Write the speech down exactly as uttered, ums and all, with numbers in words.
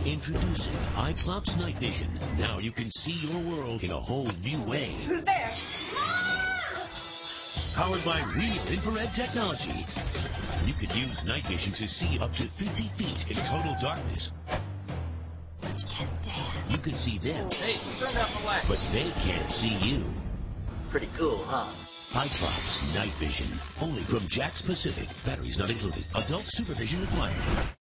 Introducing Cyclops Night Vision. Now you can see your world in a whole new way. Who's there? Powered by real infrared technology. You could use night vision to see up to fifty feet in total darkness. Let's get down. You can see them, Hey, turn out the lights. but they can't see you. Pretty cool, huh? Cyclops Night Vision. Only from Jack's Pacific. Batteries not included. Adult supervision required.